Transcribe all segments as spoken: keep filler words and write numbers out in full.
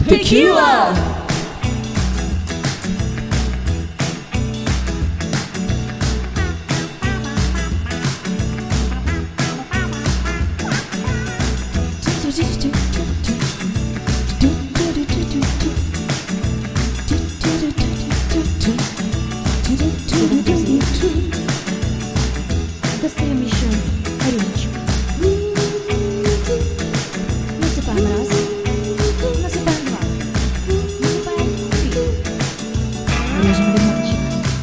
Текила! Достаем еще рюмочку. Насыпаем раз, насыпаем два, насыпаем три. Режем лимончик.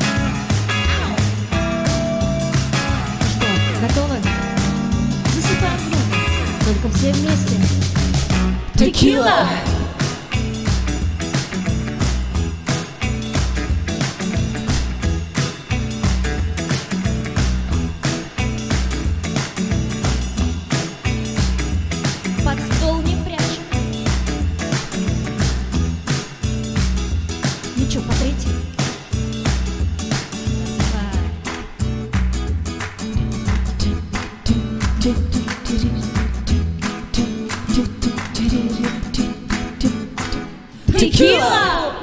Что, готовы? Засыпаем много, только все вместе. Текила! Под стол не прячем. Ничего, потрите. Текила!